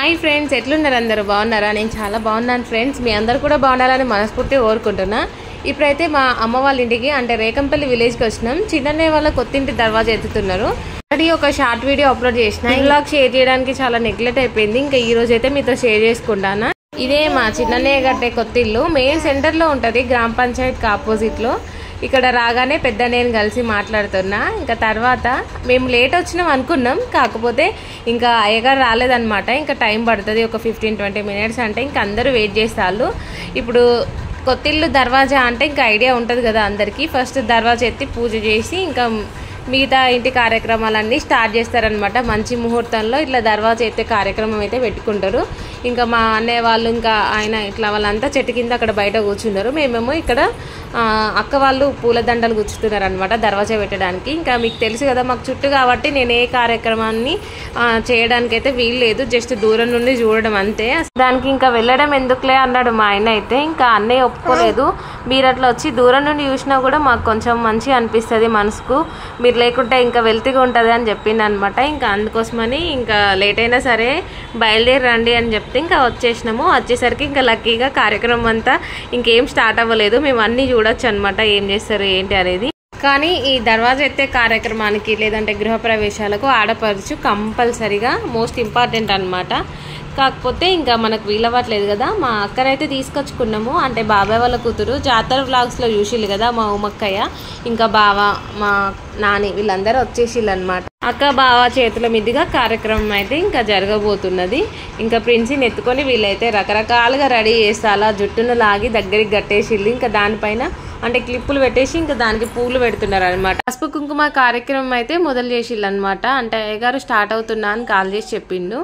Hi friends, ఎట్లున్నారు? అందరూ బాగున్నారా? నేను చాలా బాగున్నాను ఫ్రెండ్స్. మీ అందరూ కూడా బాగుండాలని మనస్ఫూర్తిగా కోరుకుంటున్నా. ఇప్పుడైతే మా అమ్మ వాళ్ళ ఇంటికి అంటే రేకంపల్లి విలేజ్కి వచ్చినాం. చిన్ననే వాళ్ళ కొత్తింటి దర్వాజా ఎత్తుతున్నారు. ఆల్రెడీ ఒక షార్ట్ వీడియో అప్లోడ్ చేసిన, వ్లాగ్ షేర్ చేయడానికి చాలా నెగ్లెక్ట్ అయిపోయింది. ఇంకా ఈ రోజు అయితే మీతో షేర్ చేసుకుంటాను. ఇదే మా చిన్ననే కట్టే కొత్తిల్లు. మెయిన్ సెంటర్లో ఉంటుంది, గ్రామ పంచాయతీకి ఆపోజిట్లో. ఇక్కడ రాగానే పెద్ద నేను కలిసి మాట్లాడుతున్నా. ఇంకా తర్వాత మేము లేట్ వచ్చినాం అనుకున్నాం, కాకపోతే ఇంకా అయ్యగారు రాలేదన్నమాట. ఇంకా టైం పడుతుంది, ఒక 15-20 మినిట్స్ అంటే ఇంకా అందరూ వెయిట్ చేస్తారు. ఇప్పుడు కొత్తిల్లు దర్వాజా అంటే ఇంకా ఐడియా ఉంటుంది కదా అందరికీ. ఫస్ట్ దర్వాజా ఎత్తి పూజ చేసి ఇంకా మిగతా ఇంటి కార్యక్రమాలన్నీ స్టార్ట్ చేస్తారనమాట. మంచి ముహూర్తంలో ఇట్లా దర్వాజా ఎత్తే కార్యక్రమం అయితే పెట్టుకుంటారు. ఇంకా మా అన్నయ్య వాళ్ళు ఇంకా ఆయన ఇట్లా వాళ్ళంతా చెట్టు కింద అక్కడ బయట కూర్చున్నారు. మేమేమో ఇక్కడ అక్క వాళ్ళు పూలదండలు గుచ్చుతున్నారు అనమాట దర్వాజా పెట్టడానికి. ఇంకా మీకు తెలుసు కదా మాకు చుట్టూ కాబట్టి నేను ఏ కార్యక్రమాన్ని చేయడానికి అయితే వీల్లేదు, జస్ట్ దూరం నుండి చూడడం అంతే. దానికి ఇంకా వెళ్ళడం ఎందుకులే అన్నాడు మా ఆయన అయితే. ఇంకా అన్నయ్య ఒప్పుకోలేదు. మీరు అట్లా వచ్చి దూరం నుండి చూసినా కూడా మాకు కొంచెం మంచిగా అనిపిస్తుంది మనసుకు, మీరు లేకుంటే ఇంకా వెళ్తిగా ఉంటుంది అని చెప్పింది అనమాట. ఇంకా అందుకోసమని ఇంకా లేట్ అయినా సరే బయలుదేరి రండి అని చెప్తే ఇంకా వచ్చేసినాము. వచ్చేసరికి ఇంకా లక్కీగా కార్యక్రమం అంతా ఇంకేం స్టార్ట్ అవ్వలేదు. మేము అన్నీ చూడొచ్చు అనమాట, ఏం చేస్తారు ఏంటి అనేది. కానీ ఈ దర్వాజా ఎత్తే కార్యక్రమానికి లేదంటే గృహప్రవేశాలకు ఆడపడుచు కంపల్సరీగా మోస్ట్ ఇంపార్టెంట్ అనమాట. కాకపోతే ఇంకా మనకు వీలవ్వట్లేదు కదా. మా అక్కనైతే తీసుకొచ్చుకున్నాము, అంటే బాబాయ్ వాళ్ళ కూతురు. జాతర వ్లాగ్స్లో చూసిళ్ళు కదా మా ఉమ్మక్కయ్య, ఇంకా బావ, మా నాని వీళ్ళందరూ వచ్చేసిళ్ళు అనమాట. అక్క బావ చేతుల మీదుగా కార్యక్రమం అయితే ఇంకా జరగబోతున్నది. ఇంకా ప్రిన్సిని ఎత్తుకొని వీళ్ళైతే రకరకాలుగా రెడీ చేస్తాలా, జుట్టును లాగి దగ్గరికి కట్టేసిళ్ళు. ఇంకా దానిపైన అంటే క్లిప్పులు పెట్టేసి ఇంకా దానికి పూలు పెడుతున్నారు అనమాట. పసుపు కుంకుమ కార్యక్రమం అయితే మొదలు చేసిళ్ళు అనమాట. అంటే అయ్యగారు స్టార్ట్ అవుతున్నా అని కాల్ చేసి చెప్పిండు.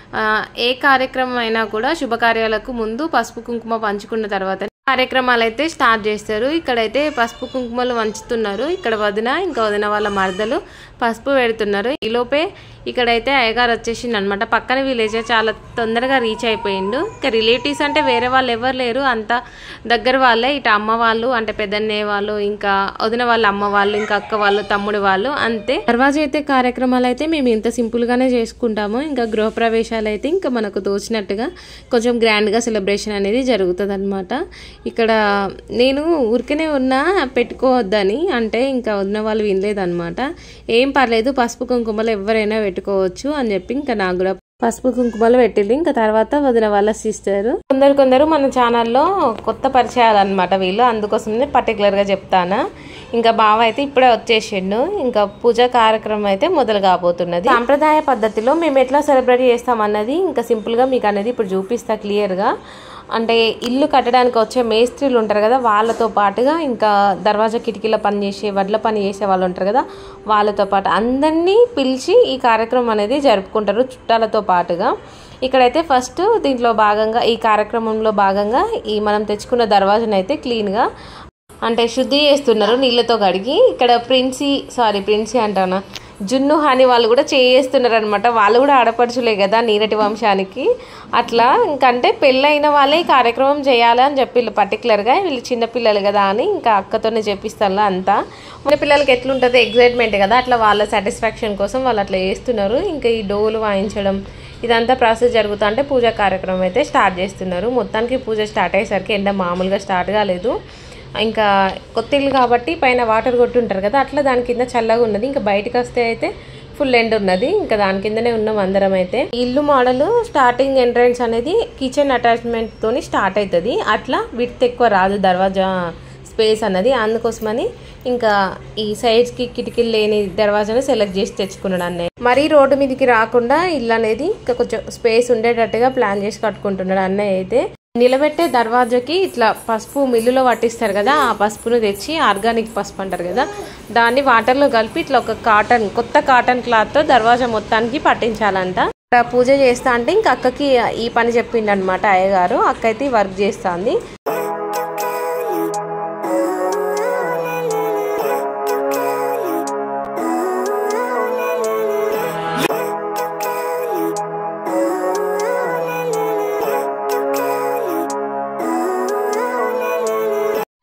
ఏ కార్యక్రమం అయినా కూడా శుభకార్యాలకు ముందు పసుపు కుంకుమ పంచుకున్న తర్వాత కార్యక్రమాలు అయితే స్టార్ట్ చేస్తారు. ఇక్కడైతే పసుపు కుంకుమలు వంచుతున్నారు. ఇక్కడ వదిన, ఇంకా వదిన వాళ్ళ మరదలు పసుపు పెడుతున్నారు. ఈలోపే ఇక్కడైతే అయ్యగారు వచ్చేసిండు అనమాట. పక్కన విలేజ్ చాలా తొందరగా రీచ్ అయిపోయిండు. ఇంకా రిలేటివ్స్ అంటే వేరే వాళ్ళు ఎవరు లేరు, అంతా దగ్గర వాళ్ళే. ఇటు అమ్మ వాళ్ళు అంటే పెద్దన్నయ్య వాళ్ళు, ఇంకా వదిన వాళ్ళ అమ్మ వాళ్ళు, ఇంకా అక్క వాళ్ళు, తమ్ముడు వాళ్ళు, అంతే. దర్వాజా అయితే కార్యక్రమాలు అయితే మేము ఇంత సింపుల్గానే చేసుకుంటాము. ఇంకా గృహప్రవేశాలు అయితే ఇంకా మనకు తోచినట్టుగా కొంచెం గ్రాండ్గా సెలబ్రేషన్ అనేది జరుగుతుంది అనమాట. ఇక్కడ నేను ఊరికనే ఉన్నా పెట్టుకోవద్దని అంటే ఇంకా వదిన వాళ్ళు వినలేదన్నమాట. ఏం పర్లేదు, పసుపు కుంకుమలు ఎవరైనా పెట్టుకోవచ్చు అని చెప్పి ఇంకా నాకు కూడా పసుపు కుంకుమలు పెట్టింది. ఇంకా తర్వాత వదిన వాళ్ళ సిస్టర్, కొందరు మన ఛానల్లో కొత్త పరిచయాలు అనమాట వీళ్ళు, అందుకోసమే పర్టికులర్గా చెప్తాను. ఇంకా బావ అయితే ఇప్పుడే వచ్చేసిండు. ఇంకా పూజా కార్యక్రమం అయితే మొదలు కాబోతున్నది. సాంప్రదాయ పద్ధతిలో మేము ఎట్లా సెలబ్రేట్ చేస్తాం అన్నది ఇంకా సింపుల్గా మీకు అనేది ఇప్పుడు చూపిస్తా క్లియర్గా. అంటే ఇల్లు కట్టడానికి వచ్చే మేస్త్రీలు ఉంటారు కదా, వాళ్ళతో పాటుగా ఇంకా దర్వాజా కిటికీల పని చేసే, వడ్ల పని చేసే వాళ్ళు ఉంటారు కదా, వాళ్ళతో పాటు అందరినీ పిలిచి ఈ కార్యక్రమం అనేది జరుపుకుంటారు చుట్టాలతో పాటుగా. ఇక్కడైతే ఫస్ట్ దీంట్లో భాగంగా ఈ కార్యక్రమంలో భాగంగా ఈ మనం తెచ్చుకున్న దర్వాజాను అయితే క్లీన్గా అంటే శుద్ధి చేస్తున్నారు నీళ్ళతో కడిగి. ఇక్కడ ప్రిన్సీ అంటానా, జున్ను హాని వాళ్ళు కూడా చేస్తున్నారు అనమాట. వాళ్ళు కూడా ఆడపడుచులే కదా నీరటి వంశానికి. అట్లా ఇంకంటే పెళ్ళైన వాళ్ళే ఈ కార్యక్రమం చేయాలి అని చెప్పి పర్టికులర్గా, వీళ్ళు చిన్నపిల్లలు కదా అని ఇంకా అక్కతోనే చెప్పిస్తాను అంతా. మన పిల్లలకి ఎట్లుంటుందో ఎగ్జైట్మెంట్ కదా, అట్లా వాళ్ళ సాటిస్ఫాక్షన్ కోసం వాళ్ళు అట్లా చేస్తున్నారు. ఇంకా ఈ డోలు వాయించడం ఇదంతా ప్రాసెస్ జరుగుతా అంటే పూజా కార్యక్రమం అయితే స్టార్ట్ చేస్తున్నారు. మొత్తానికి పూజ స్టార్ట్ అయ్యేసరికి ఎండ మామూలుగా స్టార్ట్ కాలేదు. ఇంకా కొత్తిల్లు కాబట్టి పైన వాటర్ కొట్టుంటారు కదా, అట్లా దాని కింద చల్లగా ఉన్నది. ఇంకా బయటకు వస్తే అయితే ఫుల్ ఎండ్ ఉన్నది. ఇంకా దాని కిందనే ఉన్నాం అందరం. అయితే ఇల్లు మోడల్ స్టార్టింగ్ ఎంట్రన్స్ అనేది కిచెన్ అటాచ్మెంట్ తోని స్టార్ట్ అవుతుంది. అట్లా విడ్త్ ఎక్కువ రాదు దర్వాజా స్పేస్ అన్నది, అందుకోసమని ఇంకా ఈ సైడ్స్కి కిటికీలు లేని దర్వాజాను సెలెక్ట్ చేసి తెచ్చుకున్నాడు అన్నయ్య. మరీ రోడ్డు మీదకి రాకుండా ఇల్లు అనేది ఇంకా కొంచెం స్పేస్ ఉండేటట్టుగా ప్లాన్ చేసి కట్టుకుంటున్నాడు అన్నయ్య. అయితే నిలబెట్టే దర్వాజాకి ఇట్లా పసుపు మిల్లులో పట్టిస్తారు కదా, ఆ పసుపును తెచ్చి ఆర్గానిక్ పసుపు అంటారు కదా, దాన్ని వాటర్లో కలిపి ఇట్లా ఒక కొత్త కాటన్ క్లాత్తో దర్వాజా మొత్తానికి పట్టించాలంట. పూజ చేస్తా అంటే ఇంకా అక్కకి ఈ పని చెప్పిండు అనమాట అయ్యగారు. అక్క అయితే వర్క్ చేస్తుంది.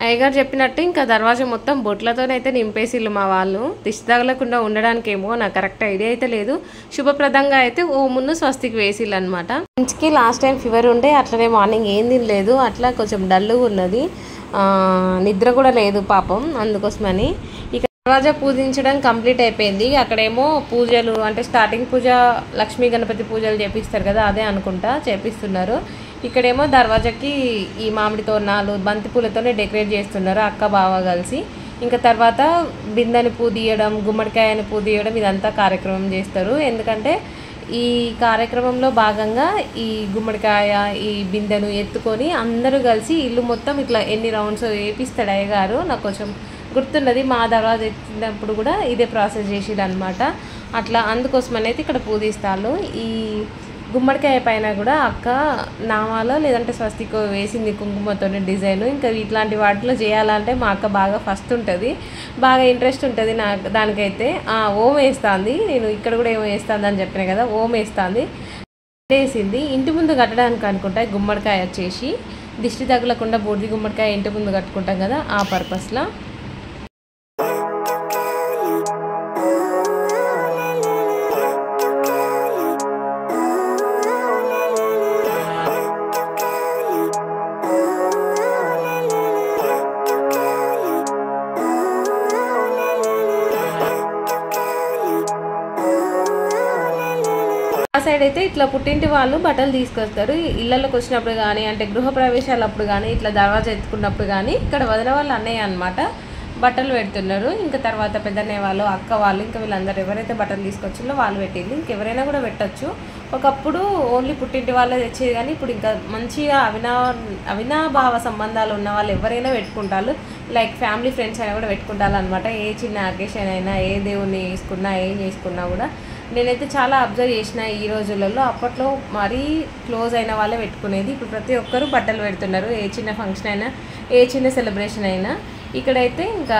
అయ్యగారు చెప్పినట్టు ఇంకా దర్వాజా మొత్తం బొట్లతోనైతే నింపేసిళ్ళు మా వాళ్ళు. దిష్టి తగలకుండా ఉండడానికి ఏమో నాకు కరెక్ట్ ఐడియా అయితే లేదు. శుభప్రదంగా అయితే ఓమును స్వస్తికి వేసిళ్ళు అనమాట. మంచికి లాస్ట్ టైం ఫీవర్ ఉండే అట్లనే మార్నింగ్ ఏం తినలేదు, అట్లా కొంచెం డల్గా ఉన్నది, నిద్ర కూడా లేదు పాపం. అందుకోసమని ఇక దర్వాజా పూజించడం కంప్లీట్ అయిపోయింది. అక్కడేమో పూజలు అంటే స్టార్టింగ్ పూజ లక్ష్మీ గణపతి పూజలు చేపిస్తారు కదా, అదే అనుకుంటా చేపిస్తున్నారు. ఇక్కడేమో దర్వాజాకి ఈ మామిడి తోరణాలు బంతి పూలతోనే డెకరేట్ చేస్తున్నారు అక్క బావ కలిసి. ఇంకా తర్వాత బిందెని పూదీయడం, గుమ్మడికాయని పూదీయడం ఇదంతా కార్యక్రమం చేస్తారు. ఎందుకంటే ఈ కార్యక్రమంలో భాగంగా ఈ గుమ్మడికాయ ఈ బిందెను ఎత్తుకొని అందరూ కలిసి ఇల్లు మొత్తం ఇట్లా ఎన్ని రౌండ్స్ వేపిస్తాడు అయ్యగారు. నాకు కొంచెం గుర్తున్నది, మా దర్వాజా ఎత్తినప్పుడు కూడా ఇదే ప్రాసెస్ చేసేది అనమాట. అట్లా అందుకోసమని అయితే ఇక్కడ పూజిస్తాను. ఈ గుమ్మడికాయ పైన కూడా అక్క నామాలో లేదంటే స్వస్తికో వేసింది కుంకుమతోనే డిజైన్. ఇంకా ఇట్లాంటి వాటిలో చేయాలంటే మా అక్క బాగా ఫస్ట్ ఉంటుంది, బాగా ఇంట్రెస్ట్ ఉంటుంది నాకు దానికైతే. ఓం వేస్తుంది, నేను ఇక్కడ కూడా ఏమో వేస్తుంది అని చెప్పిన కదా, ఓం వేస్తుంది వేసింది. ఇంటి ముందు కట్టడానికి అనుకుంటా గుమ్మడికాయ వచ్చేసి దిష్టి తగలకుండా బూడిది గుమ్మడికాయ ఇంటి ముందు కట్టుకుంటాం కదా, ఆ పర్పస్లో. సైడ్ అయితే ఇట్లా పుట్టింటి వాళ్ళు బట్టలు తీసుకొస్తారు. ఇళ్ళలోకి వచ్చినప్పుడు కానీ అంటే గృహప్రవేశాలు అప్పుడు కానీ ఇట్లా దర్వాజా ఎత్తుకున్నప్పుడు కానీ ఇక్కడ వదిన వాళ్ళు అన్నయ్య అనమాట బట్టలు పెడుతున్నారు. ఇంకా తర్వాత పెద్దన్నయ్య వాళ్ళు అక్క వాళ్ళు ఇంకా వీళ్ళందరూ ఎవరైతే బట్టలు తీసుకొచ్చిందో వాళ్ళు పెట్టింది. ఇంకెవరైనా కూడా పెట్టచ్చు. ఒకప్పుడు ఓన్లీ పుట్టింటి వాళ్ళే తెచ్చేది, కానీ ఇప్పుడు ఇంకా మంచిగా అవినాభావ సంబంధాలు ఉన్న వాళ్ళు ఎవరైనా పెట్టుకుంటారు. లైక్ ఫ్యామిలీ ఫ్రెండ్స్ అయినా కూడా పెట్టుకుంటారు అనమాట. ఏ చిన్న అకేషన్ అయినా ఏ దేవుణ్ణి వేసుకున్నా ఏం చేసుకున్నా కూడా నేనైతే చాలా అబ్జర్వ్ చేసిన ఈ రోజులలో. అప్పట్లో మరీ క్లోజ్ అయిన వాళ్ళే పెట్టుకునేది, ఇప్పుడు ప్రతి ఒక్కరూ బట్టలు పెడుతున్నారు. ఏ చిన్న ఫంక్షన్ అయినా ఏ చిన్న సెలబ్రేషన్ అయినా ఇక్కడైతే ఇంకా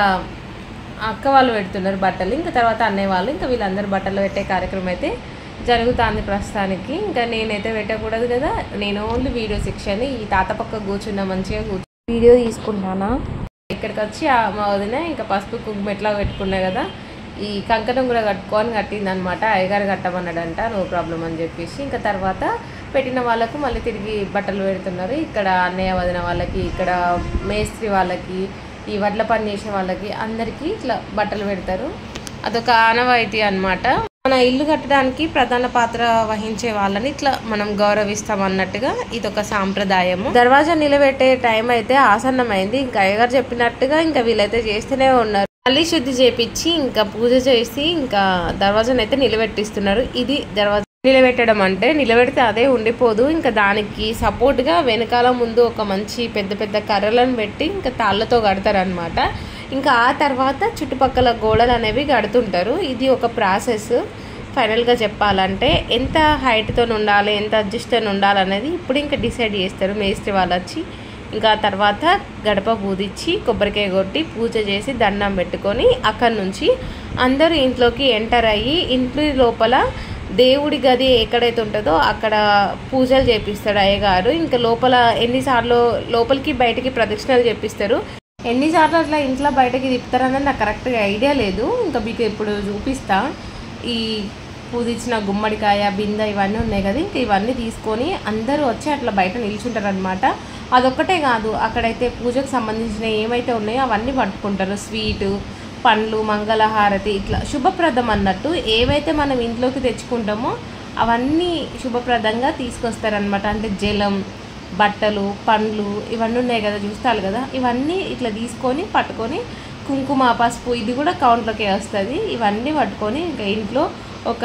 అక్క వాళ్ళు పెడుతున్నారు బట్టలు. ఇంకా తర్వాత అన్నయ్య వాళ్ళు ఇంకా వీళ్ళందరూ బట్టలు పెట్టే కార్యక్రమం అయితే జరుగుతుంది ప్రస్తుతానికి. ఇంకా నేనైతే పెట్టకూడదు కదా, నేను ఓన్లీ వీడియో సెక్షన్ ఈ తాత పక్క కూర్చున్నా మంచిగా వీడియో తీసుకుంటానా. ఇక్కడికి వచ్చి మా వదిన ఇంకా పసుపు కుంకుమ ఎట్లా పెట్టుకున్నా కదా, ఈ కంకణం కూడా కట్టింది అనమాట. అయ్యగారు కట్టమన్నాడంట, నో ప్రాబ్లం అని చెప్పేసి. ఇంకా తర్వాత పెట్టిన వాళ్ళకు మళ్ళీ తిరిగి బట్టలు పెడుతున్నారు. ఇక్కడ అన్నయ్య వదిన వాళ్ళకి, ఇక్కడ మేస్త్రి వాళ్ళకి, ఈ వడ్ల పని చేసే వాళ్ళకి అందరికీ ఇట్లా బట్టలు పెడతారు. అదొక ఆనవాయితీ అనమాట. మన ఇల్లు కట్టడానికి ప్రధాన పాత్ర వహించే వాళ్ళని ఇట్లా మనం గౌరవిస్తాం అన్నట్టుగా ఇదొక సాంప్రదాయము. దర్వాజా నిలబెట్టే టైం అయితే ఆసన్నమైంది. ఇంకా అయ్యగారు చెప్పినట్టుగా ఇంకా వీళ్ళైతే చేస్తూనే ఉన్నారు. మళ్ళీ శుద్ధి చేపించి ఇంకా పూజ చేసి ఇంకా దర్వాజాను అయితే నిలబెట్టిస్తున్నారు. ఇది దర్వాజా నిలబెట్టడం అంటే. నిలబెడితే అదే ఉండిపోదు, ఇంకా దానికి సపోర్ట్గా వెనకాల ముందు ఒక మంచి పెద్ద పెద్ద కర్రలను పెట్టి ఇంకా తాళ్ళతో కడతారనమాట. ఇంకా ఆ తర్వాత చుట్టుపక్కల గోడలు అనేవి కడుతుంటారు. ఇది ఒక ప్రాసెస్. ఫైనల్గా చెప్పాలంటే ఎంత హైట్తో ఉండాలి, ఎంత అడ్జస్ట్తో ఉండాలనేది ఇప్పుడు ఇంకా డిసైడ్ చేస్తారు మేస్త్రి వాళ్ళు వచ్చి. ఇంకా తర్వాత గడప పూదిచ్చి కొబ్బరికాయ కొట్టి పూజ చేసి దండం పెట్టుకొని అక్కడి నుంచి అందరూ ఇంట్లోకి ఎంటర్ అయ్యి ఇంటి లోపల దేవుడి గది ఎక్కడైతే ఉంటుందో అక్కడ పూజలు చేపిస్తాడు అయ్యగారు. ఇంకా లోపల ఎన్నిసార్లు లోపలికి బయటికి ప్రదక్షిణలు చేపిస్తారు. ఎన్నిసార్లు అట్లా ఇంట్లో బయటకి తిప్పుతారనేది నాకు కరెక్ట్గా ఐడియా లేదు. ఇంకా మీకు ఇప్పుడు చూపిస్తా. ఈ పూజించిన గుమ్మడికాయ బిందె ఇవన్నీ ఉన్నాయి కదా, ఇంకా ఇవన్నీ తీసుకొని అందరూ వచ్చి అట్లా బయట నిల్చుంటారు అనమాట. అదొక్కటే కాదు, అక్కడైతే పూజకు సంబంధించిన ఏమైతే ఉన్నాయో అవన్నీ పట్టుకుంటారు. స్వీటు, పండ్లు, మంగళహారతి, ఇట్లా శుభప్రదం అన్నట్టు ఏవైతే మనం ఇంట్లోకి తెచ్చుకుంటామో అవన్నీ శుభప్రదంగా తీసుకొస్తారనమాట. అంటే జలం, బట్టలు, పండ్లు ఇవన్నీ ఉన్నాయి కదా, చూస్తారు కదా, ఇవన్నీ ఇట్లా తీసుకొని పట్టుకొని కుంకుమ, పసుపు ఇది కూడా కౌంట్లోకే వస్తుంది. ఇవన్నీ పట్టుకొని ఇంకా ఇంట్లో ఒక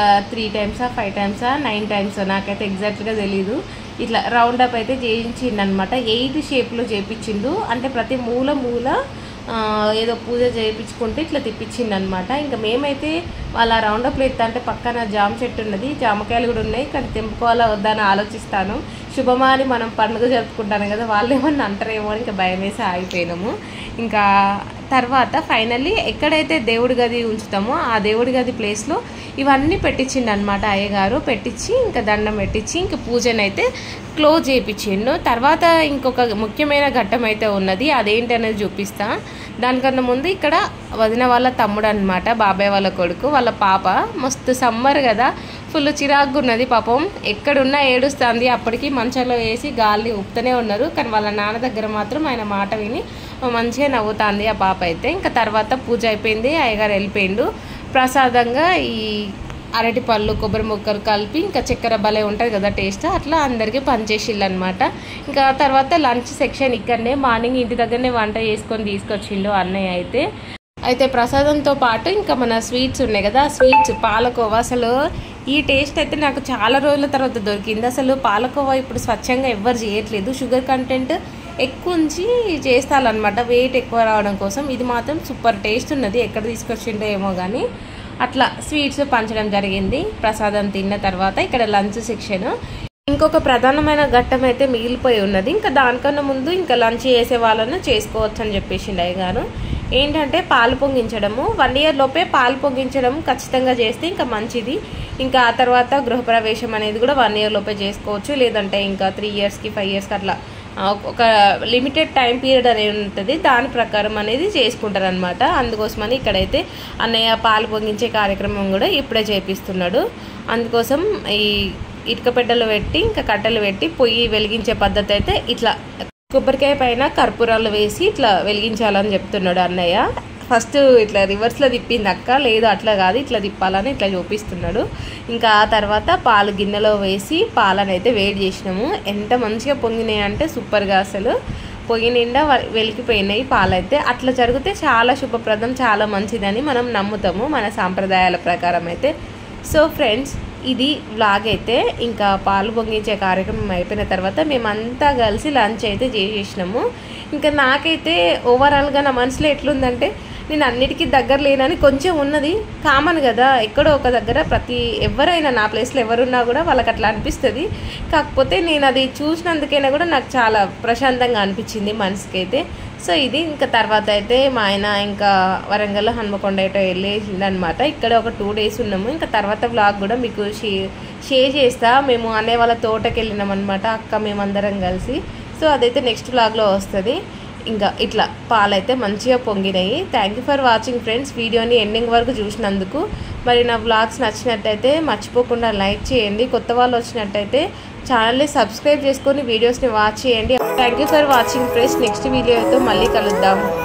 3 times 5 times 9 times నాకైతే ఎగ్జాక్ట్గా తెలీదు ఇట్లా రౌండప్ అయితే చేయించిండు అనమాట. 8 షేప్లో చేయించిండు. అంటే ప్రతి మూల ఏదో పూజ చేయించుకుంటే ఇట్లా తిప్పించిండు అనమాట. ఇంకా మేమైతే వాళ్ళ రౌండప్లో ఎత్తా అంటే పక్కన జామ చెట్టు ఉన్నది, జామకాయలు కూడా ఉన్నాయి, కానీ తెంపుకోవాలా వద్దా అని ఆలోచిస్తాను. శుభమాని మనం పండుగ జరుపుకుంటాను కదా, వాళ్ళు ఏమన్నా అంటారేమో అని ఇంకా భయం వేసి ఆగిపోయినాము. ఇంకా తర్వాత ఫైనల్లీ ఎక్కడైతే దేవుడి గది ఉంచుతామో ఆ దేవుడి గది ప్లేస్లో ఇవన్నీ పెట్టించిండు అనమాట అయ్యగారు. పెట్టించి ఇంకా దండం పెట్టించి ఇంకా పూజనైతే క్లోజ్ చేయించిండు. తర్వాత ఇంకొక ముఖ్యమైన ఘట్టం అయితే ఉన్నది, అదేంటి అనేది చూపిస్తా. దానికన్నా ముందు ఇక్కడ వదిన వాళ్ళ తమ్ముడు అనమాట, బాబాయ్ వాళ్ళ కొడుకు, వాళ్ళ పాప. మస్తు సమ్మర్ కదా, ఫుల్ చిరాకుగా ఉన్నది పాపం, ఎక్కడున్నా ఏడుస్తుంది. అప్పటికి మంచంలో వేసి గాలి ఊపుతూనే ఉన్నారు, కానీ వాళ్ళ నాన్న దగ్గర మాత్రం ఆయన మాట విని మంచిగా నవ్వుతుంది ఆ పాప అయితే. ఇంకా తర్వాత పూజ అయిపోయింది, అయ్యగారు వెళ్ళిపోయిండు. ప్రసాదంగా ఈ అరటి పళ్ళు కొబ్బరి ముక్కలు కలిపి ఇంకా చక్కెర భలే ఉంటుంది కదా టేస్ట్, అట్లా అందరికీ పనిచేసిళ్ళు అనమాట. ఇంకా తర్వాత లంచ్ సెక్షన్ ఇక్కడనే మార్నింగ్ ఇంటి దగ్గరనే వంట చేసుకొని తీసుకొచ్చిండు అన్నయ్య అయితే ప్రసాదంతో పాటు ఇంకా మన స్వీట్స్ ఉన్నాయి కదా, స్వీట్స్ పాలకోవా. అసలు ఈ టేస్ట్ అయితే నాకు చాలా రోజుల తర్వాత దొరికింది. అసలు పాలకోవా ఇప్పుడు స్వచ్ఛంగా ఎవ్వరు చేయట్లేదు, షుగర్ కంటెంట్ ఎక్కువ ఉంచి చేస్తారనమాట వెయిట్ ఎక్కువ రావడం కోసం. ఇది మాత్రం సూపర్ టేస్ట్ ఉన్నది, ఎక్కడ తీసుకొచ్చిండో ఏమో కానీ అట్లా స్వీట్స్ పంచడం జరిగింది. ప్రసాదం తిన్న తర్వాత ఇక్కడ లంచ్ సెక్షన్. ఇంకొక ప్రధానమైన ఘట్టం అయితే మిగిలిపోయి ఉన్నది, ఇంకా దానికన్నా ముందు ఇంకా లంచ్ చేసే వాళ్ళను చేసుకోవచ్చు అని చెప్పేసిండు అయ్యగారు. ఏంటంటే పాలు పొంగించడము, 1 year లోపే పాలు పొంగించడం ఖచ్చితంగా చేస్తే ఇంకా మంచిది. ఇంకా ఆ తర్వాత గృహప్రవేశం అనేది కూడా 1 year లోపే చేసుకోవచ్చు, లేదంటే ఇంకా 3 yearsకి 5 yearsకి అట్లా ఒక లిమిటెడ్ టైం పీరియడ్ అనేది ఉంటుంది, దాని ప్రకారం అనేది చేసుకుంటారు అనమాట. అందుకోసమని ఇక్కడైతే అన్నయ్య పాలు పొంగించే కార్యక్రమం కూడా ఇప్పుడే చేపిస్తున్నాడు. అందుకోసం ఈ ఇటుక పెట్టెలు పెట్టి ఇంకా కట్టెలు పెట్టి పొయ్యి వెలిగించే పద్ధతి అయితే ఇట్లా కొబ్బరికాయ పైన కర్పూరాలు వేసి ఇట్లా వెలిగించాలని చెప్తున్నాడు అన్నయ్య. ఫస్ట్ ఇట్లా రివర్స్లో తిప్పింది అక్క, లేదు అట్లా కాదు ఇట్లా తిప్పాలని ఇట్లా చూపిస్తున్నాడు. ఇంకా ఆ తర్వాత పాలు గిన్నెలో వేసి పాలనైతే వేడి చేసినాము. ఎంత మంచిగా పొంగినాయి అంటే సూపర్గా, అసలు పొయ్యి నిండా వెలికిపోయినాయి పాలైతే. అట్లా జరిగితే చాలా శుభప్రదం, చాలా మంచిదని మనం నమ్ముతాము మన సాంప్రదాయాల ప్రకారం అయితే. సో ఫ్రెండ్స్, ఇది వ్లాగ్ అయితే. ఇంకా పాలు పొంగించే కార్యక్రమం అయిపోయిన తర్వాత మేమంతా కలిసి లంచ్ అయితే చేసేసినాము. ఇంకా నాకైతే ఓవరాల్గా నా మనసులో ఎట్లుందంటే, నేను అన్నిటికీ దగ్గర లేనని కొంచెం ఉన్నది, కామన్ కదా, ఎక్కడో ఒక దగ్గర ఎవరైనా నా ప్లేస్లో ఎవరున్నా కూడా వాళ్ళకి అట్లా అనిపిస్తుంది. కాకపోతే నేను అది చూసినందుకైనా కూడా నాకు చాలా ప్రశాంతంగా అనిపించింది మనసుకి అయితే. సో ఇది ఇంకా తర్వాత అయితే మా ఆయన ఇంకా వరంగల్ హన్మకొండ ఏటో వెళ్ళేసిందనమాట. ఇక్కడ ఒక 2 days ఉన్నాము. ఇంకా తర్వాత వ్లాగ్ కూడా మీకు షేర్ చేస్తా. మేము అనే వాళ్ళ తోటకి వెళ్ళినాం అనమాట, అక్క మేమందరం కలిసి. సో అదైతే నెక్స్ట్ వ్లాగ్లో వస్తుంది. ఇంకా ఇట్లా పాలైతే మంచిగా పొంగినాయి. Thank you for watching friends, వీడియోని ఎండింగ్ వరకు చూసినందుకు. మరి నా వ్లాగ్స్ నచ్చినట్టయితే మర్చిపోకుండా లైక్ చేయండి. కొత్త వాళ్ళు వచ్చినట్టయితే ఛానల్ని సబ్స్క్రైబ్ చేసుకొని వీడియోస్ని వాచ్ చేయండి. Thank you for watching friends. Next వీడియోతో మళ్ళీ కలుద్దాం.